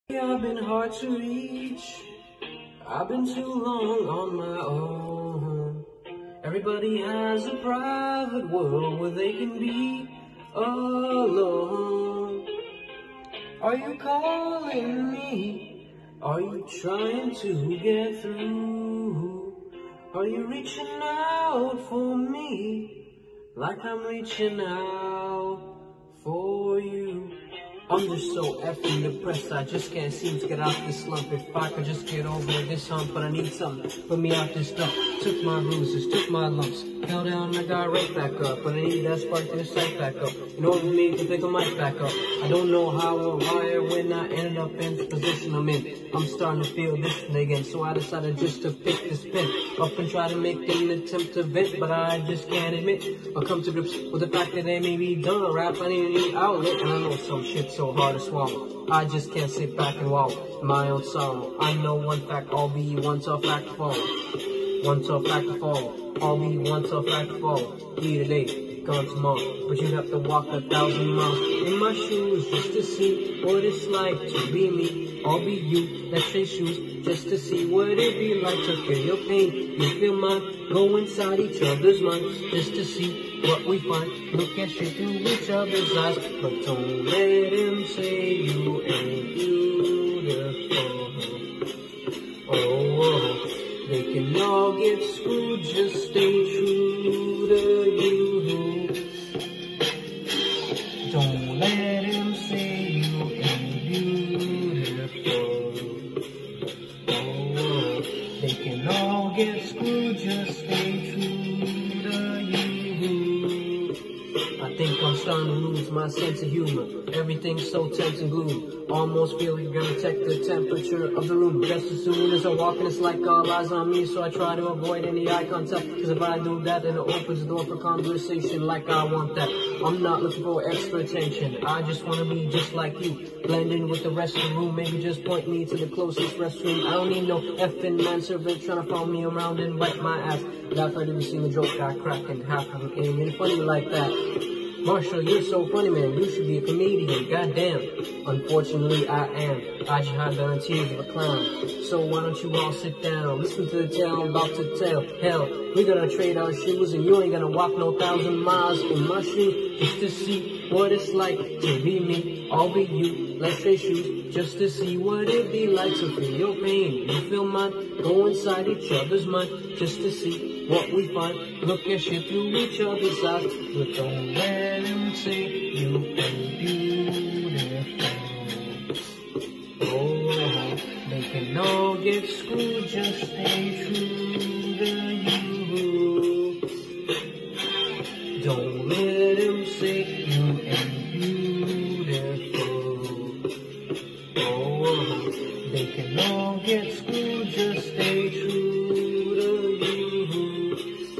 I've been hard to reach. I've been too long on my own. Everybody has a private world where they can be alone. Are you calling me? Are you trying to get through? Are you reaching out for me like I'm reaching out for you? I'm just so effing depressed, I just can't seem to get out this slump. If I could just get over this hump, but I need something to put me out this dump. Took my bruises, took my lumps, fell down and I got right back up. But I need that spark to the sight back up in order for me to pick a mic back up. I don't know how or why or when I ended up in the position I'm in. I'm starting to feel distant again, so I decided just to pick this pen up and try to make an attempt to vent. But I just can't admit or come to grips with the fact that they may be done rap. I need a new outlet, and I know some shit's so hard to swallow. I just can't sit back and wallow in my own sorrow. I know one fact, I'll be one tough act to follow. One tough act to follow. I'll be one tough act to follow. Be today, gone tomorrow. But you'd have to walk 1,000 miles in my shoes just to see what it's like to be me. I'll be you, let's say shoes, just to see what it'd be like to feel your pain. You feel mine, go inside each other's minds, just to see what we find. Look at shit through each other's eyes, but don't let him say you ain't beautiful. Oh, they can all get screwed, just stay true to you. Don't let him say you ain't beautiful. Oh, they can all get screwed, just stay true to you. I think I'm starting to lose my sense of humor. Everything's so tense and gloomy. Almost feel like you're gonna check the temperature of the room. Just as soon as I walk in, it's like all eyes on me. So I try to avoid any eye contact, cause if I do that, then it opens the door for conversation like I want that. I'm not looking for extra attention, I just wanna be just like you. Blend in with the rest of the room, maybe just point me to the closest restroom. I don't need no effing manservant trying to follow me around and bite my ass. But I've heard of you seen the joke I crack and half of it ain't really funny like that. Marshall, you're so funny, man. You should be a comedian. Goddamn. Unfortunately, I am. I just have the tears of a clown. So why don't you all sit down? Listen to the tale I'm about to tell. Hell, we gonna trade our shoes, and you ain't gonna walk no 1,000 miles in my shoes just to see what it's like to be me. I'll be you. Let's say shoes just to see what it'd be like to feel your pain. You feel mine. Go inside each other's mind just to see what we find. Look at shit through each other's eyes, but don't let him say you ain't beautiful. Oh, they can all get screwed, just stay true to you. Don't let him say you ain't beautiful. Oh, they can all get screwed, just stay true to you.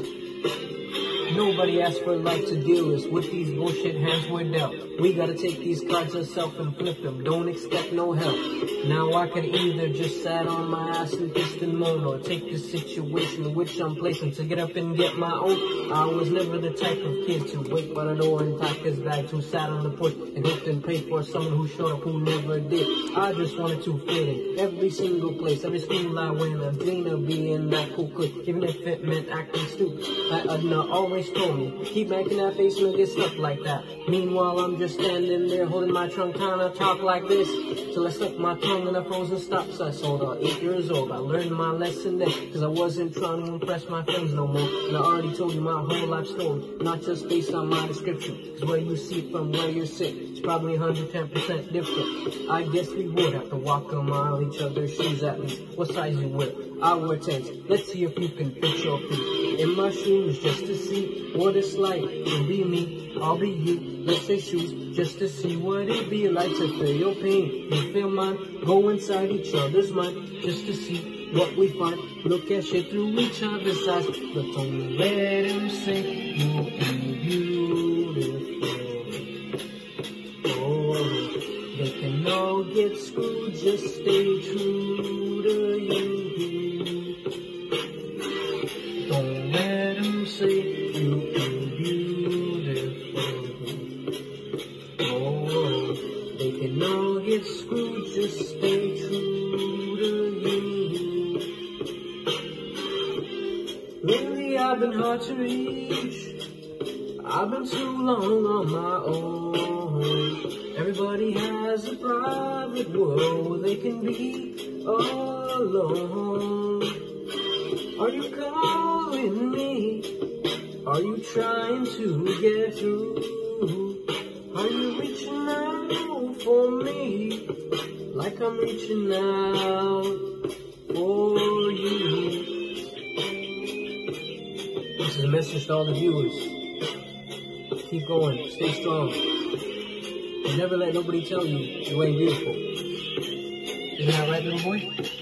Nobody asked for life to deal with these bullshit hands we're dealt. We gotta take these cards ourselves and flip them, don't expect no help. Now I could either just sat on my ass and pissed and moan, or take the situation in which I'm placing to get up and get my own. I was never the type of kid to wait by the door and pack his bags, who sat on the porch and hoped and prayed for someone who showed up who never did. I just wanted to fit in every single place, every school I went. I dreamed of being that cool kid, even if it meant acting stupid. That Adna always told me, keep making that face and get stuck like that. Meanwhile, I'm just standing there holding my trunk, kinda talk like this, till I stuck my tongue in a frozen stop sign. So at 8 years old, I learned my lesson then, cause I wasn't trying to impress my friends no more. And I already told you my whole life story, not just based on my description, cause where you see it from where you're sitting, it's probably 110% different. I guess we would have to walk a mile each other's shoes at least. What size you wear? I wear 10s. Let's see if you can fit your feet in my shoes, just to see what it's like to be me. I'll be you. Let's say shoes, just to see what it'd be like to feel your pain. You feel mine. Go inside each other's mind, just to see what we find. Look at shit through each other's eyes, but don't let him say you ain't beautiful. Oh, they can all get screwed, just stay true to you. Don't let him say you ain't beautiful. Oh, they can all get screwed, just stay I've been hard to reach. I've been too long on my own. Everybody has a private world where they can be all alone. Are you calling me? Are you trying to get through? Are you reaching out for me like I'm reaching out for you? This is a message to all the viewers. Keep going, stay strong. And never let nobody tell you you ain't beautiful. Isn't that right, little boy?